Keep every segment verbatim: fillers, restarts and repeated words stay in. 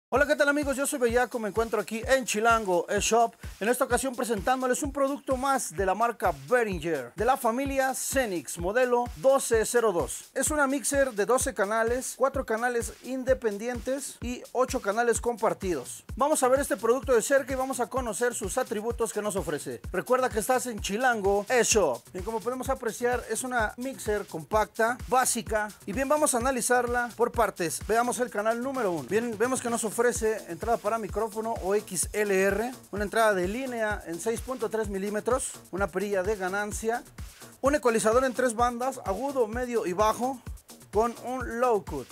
Hola, ¿qué tal amigos? Yo soy Bellaco, me encuentro aquí en Chilango eShop, en esta ocasión presentándoles un producto más de la marca Behringer, de la familia Zenix, modelo doce cero dos. Es una mixer de doce canales, cuatro canales independientes y ocho canales compartidos. Vamos a ver este producto de cerca y vamos a conocer sus atributos que nos ofrece. Recuerda que estás en Chilango eShop. Y como podemos apreciar, es una mixer compacta, básica, y bien, vamos a analizarla por partes. Veamos el canal número uno. Bien, vemos que nos ofrece ofrece entrada para micrófono o X L R, una entrada de línea en seis punto tres milímetros, una perilla de ganancia, un ecualizador en tres bandas, agudo, medio y bajo, con un low cut.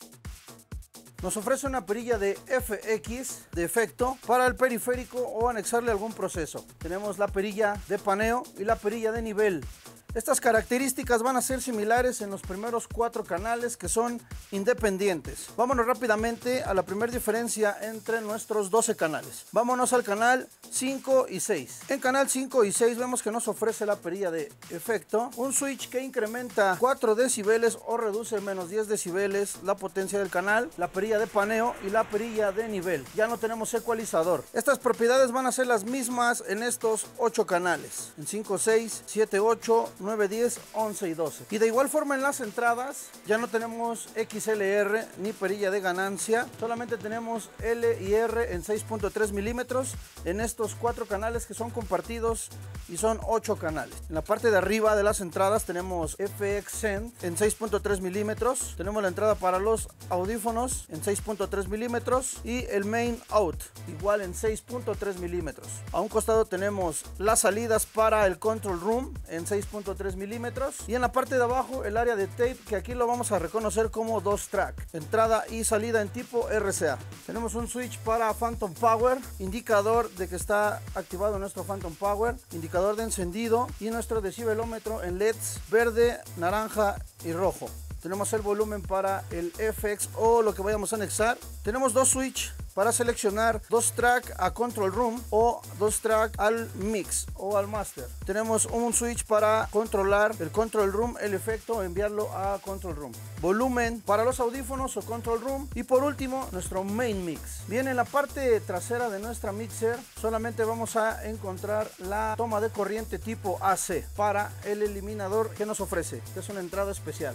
Nos ofrece una perilla de F X de efecto para el periférico o anexarle algún proceso. Tenemos la perilla de paneo y la perilla de nivel. Estas características van a ser similares en los primeros cuatro canales, que son independientes. Vámonos rápidamente a la primera diferencia entre nuestros doce canales. Vámonos al canal cinco y seis. En canal cinco y seis vemos que nos ofrece la perilla de efecto, un switch que incrementa cuatro decibeles o reduce menos diez decibeles la potencia del canal, la perilla de paneo y la perilla de nivel. Ya no tenemos ecualizador. Estas propiedades van a ser las mismas en estos ocho canales, en cinco, seis, siete, ocho, nueve, diez, once y doce. Y de igual forma en las entradas ya no tenemos X L R ni perilla de ganancia, solamente tenemos L y R en seis punto tres milímetros en estos cuatro canales que son compartidos y son ocho canales. En la parte de arriba de las entradas tenemos F X Send en seis punto tres milímetros, tenemos la entrada para los audífonos en seis punto tres milímetros y el main out igual en seis punto tres milímetros. A un costado tenemos las salidas para el control room en seis punto tres milímetros y en la parte de abajo el área de tape, que aquí lo vamos a reconocer como dos track, entrada y salida en tipo R C A. Tenemos un switch para Phantom Power, indicador de que está activado nuestro Phantom Power, indicador de encendido y nuestro decibelómetro en L E Ds verde, naranja y rojo. Tenemos el volumen para el F X o lo que vayamos a anexar. Tenemos dos switch para seleccionar dos track a control room o dos track al mix o al master. Tenemos un switch para controlar el control room, el efecto, enviarlo a control room. Volumen para los audífonos o control room. Y por último, nuestro main mix. Bien, en la parte trasera de nuestra mixer solamente vamos a encontrar la toma de corriente tipo A C para el eliminador que nos ofrece, que es una entrada especial.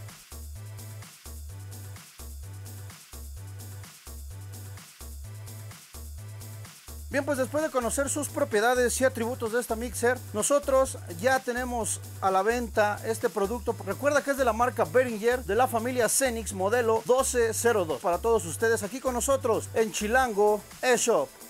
Bien, pues después de conocer sus propiedades y atributos de esta mixer, nosotros ya tenemos a la venta este producto. Recuerda que es de la marca Behringer, de la familia Zenix, modelo doce cero dos. Para todos ustedes aquí con nosotros en Chilango eShop.